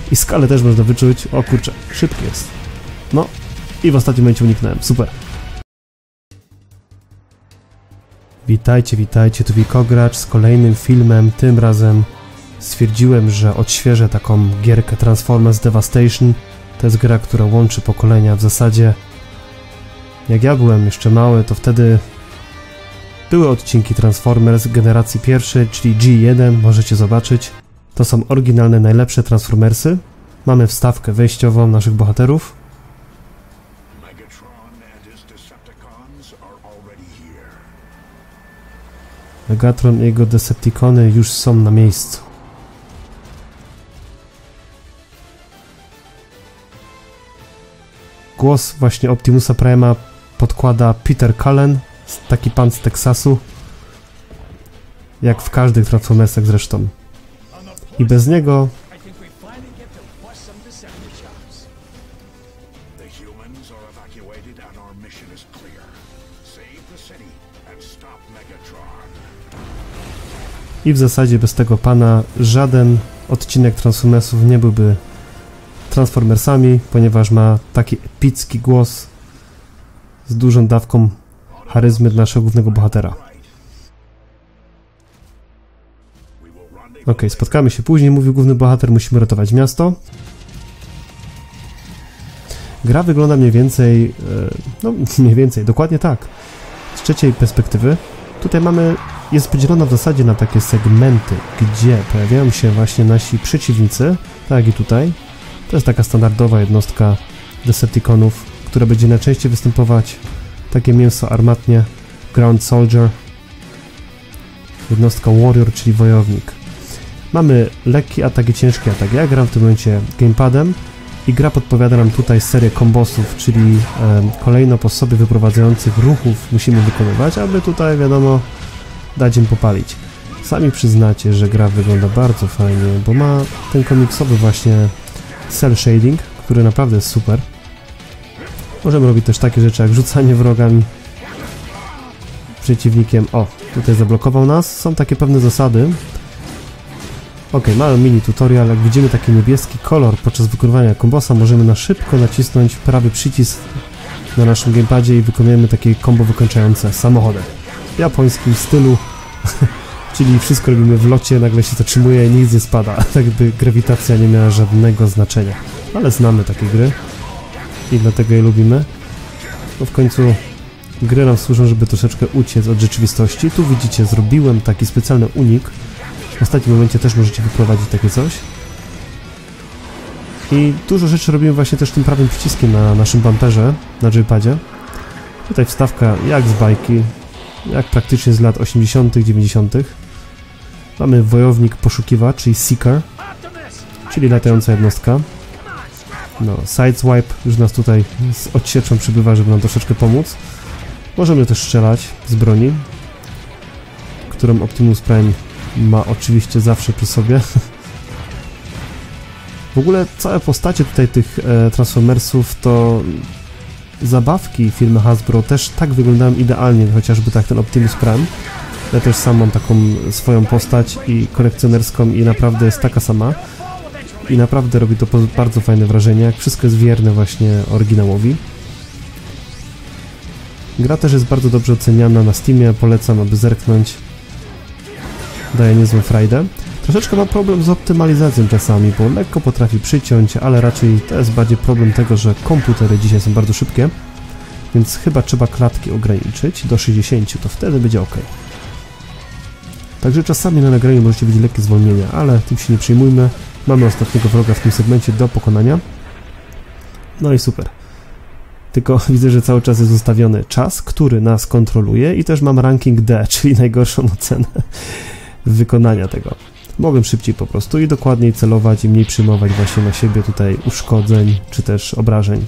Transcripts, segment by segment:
I skalę też można wyczuć. O kurczę, szybki jest. No i w ostatnim momencie uniknąłem. Super. Witajcie, witajcie, tu Wikogracz z kolejnym filmem. Tym razem stwierdziłem, że odświeżę taką gierkę Transformers Devastation. To jest gra, która łączy pokolenia. W zasadzie jak ja byłem jeszcze mały, to wtedy były odcinki Transformers generacji pierwszej, czyli G1, możecie zobaczyć. To są oryginalne, najlepsze Transformersy. Mamy wstawkę wejściową naszych bohaterów. Megatron i jego Decepticony już są na miejscu. Głos właśnie Optimusa Prime'a podkłada Peter Cullen, taki pan z Teksasu, jak w każdych Transformersach zresztą. I bez niego i w zasadzie bez tego pana żaden odcinek Transformersów nie byłby Transformersami, ponieważ ma taki epicki głos z dużą dawką charyzmy dla naszego głównego bohatera. Ok, spotkamy się później, mówił główny bohater, musimy ratować miasto. Gra wygląda mniej więcej, no mniej więcej, dokładnie tak, z trzeciej perspektywy. Tutaj jest podzielona w zasadzie na takie segmenty, gdzie pojawiają się właśnie nasi przeciwnicy, tak jak i tutaj. To jest taka standardowa jednostka Decepticonów, która będzie najczęściej występować, takie mięso armatnie, Ground Soldier, jednostka Warrior, czyli wojownik. Mamy lekki atak i ciężki atak. Ja gram w tym momencie gamepadem i gra podpowiada nam tutaj serię kombosów, czyli kolejno po sobie wyprowadzających ruchów musimy wykonywać, aby tutaj, wiadomo, dać im popalić. Sami przyznacie, że gra wygląda bardzo fajnie, bo ma ten komiksowy właśnie cel shading, który naprawdę jest super. Możemy robić też takie rzeczy jak rzucanie wrogami, przeciwnikiem. O, tutaj zablokował nas. Są takie pewne zasady. Ok, mamy mini tutorial. Jak widzimy taki niebieski kolor podczas wykonywania kombosa, możemy na szybko nacisnąć prawy przycisk na naszym gamepadzie i wykonujemy takie combo wykończające samochodem. W japońskim stylu, czyli wszystko robimy w locie, nagle się zatrzymuje i nic nie spada. Tak jakby grawitacja nie miała żadnego znaczenia. Ale znamy takie gry i dlatego je lubimy. No w końcu gry nam służą, żeby troszeczkę uciec od rzeczywistości. Tu widzicie, zrobiłem taki specjalny unik. W ostatnim momencie też możecie wyprowadzić takie coś. I dużo rzeczy robimy właśnie też tym prawym przyciskiem na naszym bumperze, na joypadzie. Tutaj wstawka jak z bajki, jak praktycznie z lat 80., 90. Mamy wojownik poszukiwacz, czyli Seeker, czyli latająca jednostka. No, Sideswipe już nas tutaj z odsieczą przybywa, żeby nam troszeczkę pomóc. Możemy też strzelać z broni, którą Optimus Prime ma oczywiście zawsze przy sobie. W ogóle całe postacie tutaj tych Transformersów to zabawki firmy Hasbro też tak wyglądają idealnie, chociażby tak ten Optimus Prime. Ja też sam mam taką swoją postać i kolekcjonerską i naprawdę jest taka sama. I naprawdę robi to bardzo fajne wrażenie, jak wszystko jest wierne właśnie oryginałowi. Gra też jest bardzo dobrze oceniana na Steamie, polecam, aby zerknąć. Daje niezłą frajdę. Troszeczkę ma problem z optymalizacją czasami, bo lekko potrafi przyciąć, ale raczej to jest bardziej problem tego, że komputery dzisiaj są bardzo szybkie, więc chyba trzeba klatki ograniczyć do 60, to wtedy będzie ok. Także czasami na nagraniu możecie widzieć lekkie zwolnienia, ale tym się nie przejmujmy. Mamy ostatniego wroga w tym segmencie do pokonania. No i super. Tylko widzę, że cały czas jest ustawiony czas, który nas kontroluje i też mam ranking D, czyli najgorszą ocenę wykonania tego. Mogłem szybciej po prostu i dokładniej celować i mniej przyjmować właśnie na siebie tutaj uszkodzeń czy też obrażeń.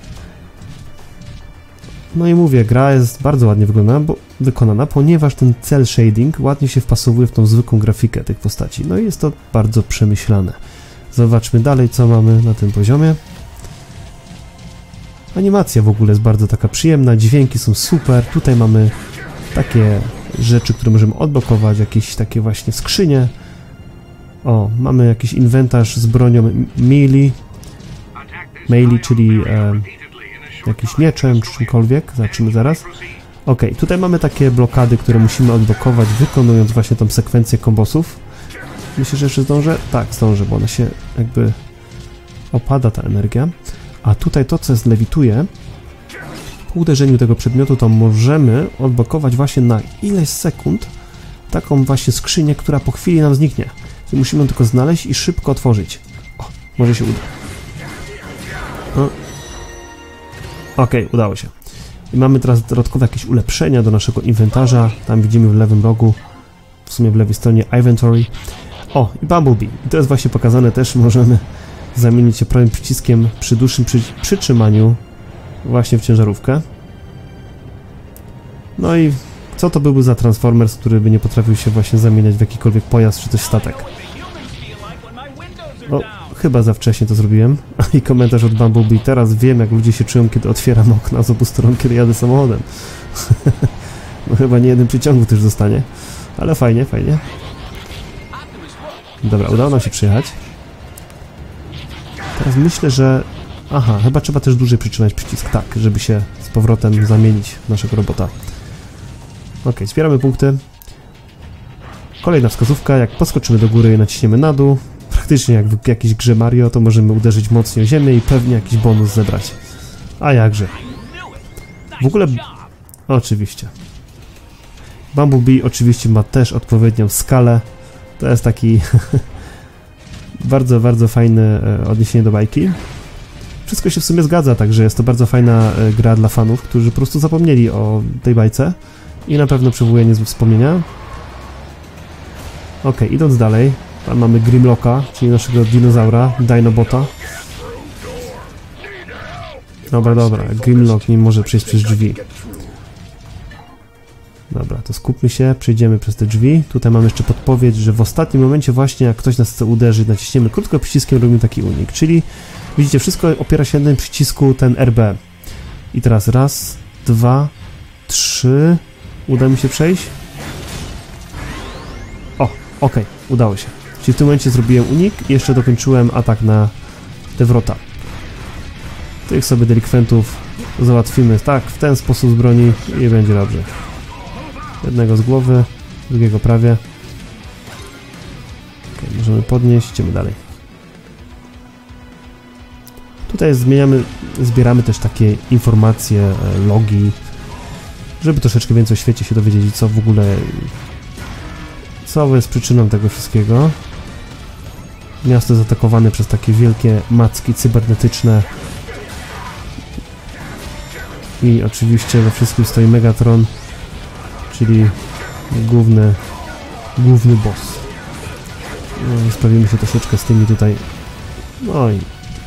No i mówię, gra jest bardzo ładnie wykonana, ponieważ ten cel shading ładnie się wpasowuje w tą zwykłą grafikę tych postaci. No i jest to bardzo przemyślane. Zobaczmy dalej, co mamy na tym poziomie. Animacja w ogóle jest bardzo taka przyjemna, dźwięki są super. Tutaj mamy takie rzeczy, które możemy odblokować, jakieś takie właśnie skrzynie. O, mamy jakiś inwentarz z bronią melee, czyli jakiś mieczem czy czymkolwiek. Zobaczymy zaraz. Ok, tutaj mamy takie blokady, które musimy odblokować, wykonując właśnie tą sekwencję kombosów. Myślę, że jeszcze zdążę? Tak, zdążę, bo ona się jakby opada, ta energia. A tutaj to, co lewituje, po uderzeniu tego przedmiotu, to możemy odblokować właśnie na ileś sekund taką właśnie skrzynię, która po chwili nam zniknie. I musimy ją tylko znaleźć i szybko otworzyć. O, może się uda. Okej, udało się. I mamy teraz dodatkowe jakieś ulepszenia do naszego inwentarza. Tam widzimy w lewym rogu, w sumie w lewej stronie inventory. O, i Bumblebee. I to jest właśnie pokazane też, możemy zamienić się prawym przyciskiem przy dłuższym przytrzymaniu właśnie w ciężarówkę. No i co to byłby za Transformers, który by nie potrafił się właśnie zamieniać w jakikolwiek pojazd czy coś statek? O, chyba za wcześnie to zrobiłem. I komentarz od Bumblebee. Teraz wiem, jak ludzie się czują, kiedy otwieram okna z obu stron, kiedy jadę samochodem. No chyba nie jeden przyciągu też zostanie. Ale fajnie, fajnie. Dobra, udało nam się przyjechać. Teraz myślę, że... Aha, chyba trzeba też dłużej przytrzymać przycisk, tak, żeby się z powrotem zamienić w naszego robota. Ok, zbieramy punkty. Kolejna wskazówka, jak podskoczymy do góry i naciśniemy na dół, praktycznie jak w jakiejś grze Mario, to możemy uderzyć mocniej o ziemię i pewnie jakiś bonus zebrać. A jakże. W ogóle... Oczywiście. Bumblebee oczywiście ma też odpowiednią skalę. To jest taki bardzo, bardzo fajne odniesienie do bajki. Wszystko się w sumie zgadza, także jest to bardzo fajna gra dla fanów, którzy po prostu zapomnieli o tej bajce i na pewno przywołuje niezłe wspomnienia. Ok, idąc dalej, tam mamy Grimlocka, czyli naszego dinozaura, Dinobota. Dobra, Grimlock nie może przejść przez drzwi. Dobra, to skupmy się, przejdziemy przez te drzwi. Tutaj mam jeszcze podpowiedź, że w ostatnim momencie właśnie, jak ktoś nas chce uderzyć, naciśniemy krótko przyciskiem, robimy taki unik, czyli widzicie, wszystko opiera się na jednym przycisku, ten RB. I teraz raz, 2, 3, uda mi się przejść. O, okej, udało się. Czyli w tym momencie zrobiłem unik i jeszcze dokończyłem atak na te wrota. Tych sobie delikwentów załatwimy tak, w ten sposób z broni i będzie dobrze. Jednego z głowy, drugiego prawie. Okay, możemy podnieść, idziemy dalej. Tutaj zbieramy też takie informacje, logi, żeby troszeczkę więcej o świecie się dowiedzieć i co w ogóle, co jest przyczyną tego wszystkiego. Miasto jest atakowane przez takie wielkie macki cybernetyczne. I oczywiście we wszystkim stoi Megatron, czyli główny boss. No, sprawimy się troszeczkę z tymi tutaj. No i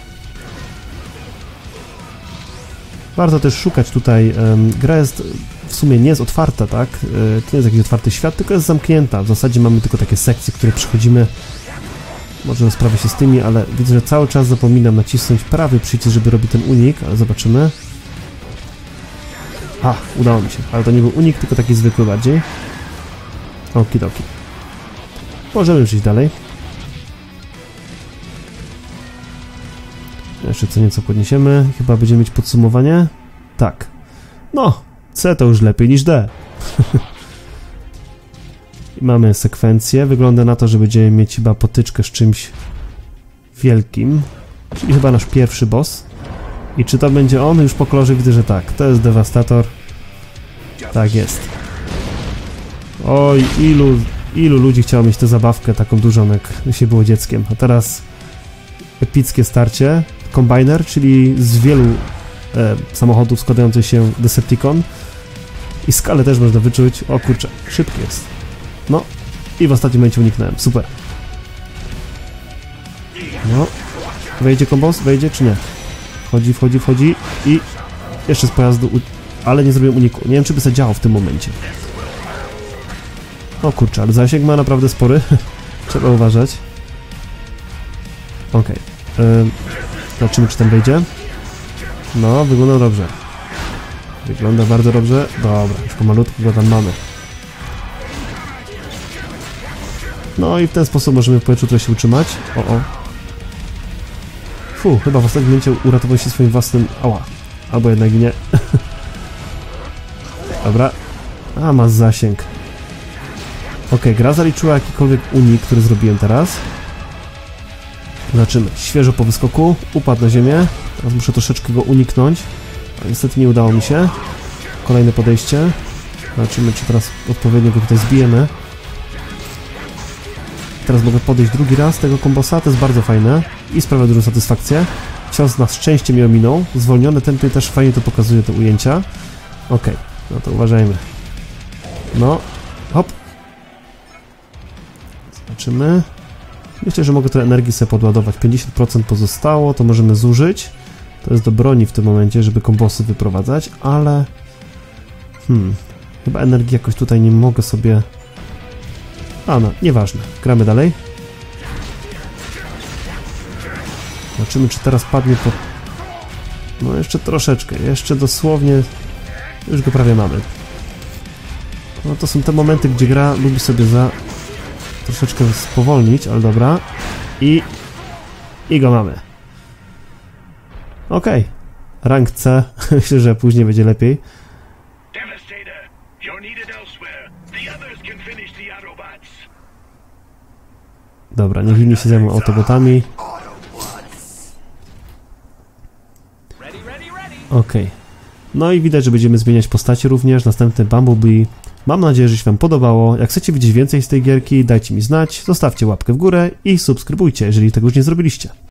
warto też szukać tutaj. Gra jest w sumie nie jest otwarta, tak? To nie jest jakiś otwarty świat, tylko jest zamknięta. W zasadzie mamy tylko takie sekcje, które przechodzimy. Może rozprawię się z tymi, ale widzę, że cały czas zapominam nacisnąć prawy przycisk, żeby robić ten unik, ale zobaczymy. A, udało mi się, ale to nie był unik, tylko taki zwykły bardziej. Okidoki. Możemy przejść dalej. Jeszcze co nieco podniesiemy. Chyba będziemy mieć podsumowanie. Tak. No, C to już lepiej niż D. I mamy sekwencję. Wygląda na to, że będziemy mieć chyba potyczkę z czymś wielkim. Czyli chyba nasz pierwszy boss. I czy to będzie on? Już po kolorze widzę, że tak. To jest Devastator. Tak jest. Oj, ilu ludzi chciało mieć tę zabawkę taką dużą, jak się było dzieckiem. A teraz epickie starcie. Combiner, czyli z wielu samochodów składający się Decepticon. I skalę też można wyczuć. O kurczę, szybki jest. No i w ostatnim momencie uniknąłem. Super. No. Wejdzie kombos? Wejdzie czy nie? Wchodzi i jeszcze z pojazdu, ale nie zrobiłem uniku. Nie wiem, czy by się działo w tym momencie. O kurczę, ale zasięg ma naprawdę spory. Trzeba uważać. Okej. Zobaczymy, czy tam wejdzie. No, wygląda dobrze. Wygląda bardzo dobrze. Dobra, już pomalutku go tam mamy. No i w ten sposób możemy w powietrzu trochę się utrzymać. O. Chyba w ostatnim momencie uratował się swoim własnym... Ała. Albo jednak nie. Dobra. A, ma zasięg. Okej, gra zaliczyła jakikolwiek unik, który zrobiłem teraz. Zobaczymy. Świeżo po wyskoku. Upadł na ziemię. Teraz muszę troszeczkę go uniknąć. A niestety nie udało mi się. Kolejne podejście. Zobaczymy, czy teraz odpowiednio go tutaj zbijemy. Teraz mogę podejść drugi raz tego kombosa. To jest bardzo fajne. I sprawia dużą satysfakcję. Cios na szczęście mnie ominął. Zwolnione tempy też fajnie to pokazuje, te ujęcia. Okej, no to uważajmy. No, hop. Zobaczymy. Myślę, że mogę trochę energii sobie podładować. 50% pozostało, to możemy zużyć. To jest do broni w tym momencie, żeby kombosy wyprowadzać, ale... Chyba energii jakoś tutaj nie mogę sobie... A no, nieważne. Gramy dalej. Zobaczymy, czy teraz padnie po... No jeszcze troszeczkę, jeszcze dosłownie... Już go prawie mamy. No to są te momenty, gdzie gra lubi sobie troszeczkę spowolnić, ale dobra. I go mamy. Okej. Rank C. Myślę, że później będzie lepiej. Dobra, niech inni się zajmą autobotami. Okej. No i widać, że będziemy zmieniać postacie również. Następny Bumblebee. Mam nadzieję, że się wam podobało. Jak chcecie widzieć więcej z tej gierki, dajcie mi znać, zostawcie łapkę w górę i subskrybujcie, jeżeli tego już nie zrobiliście.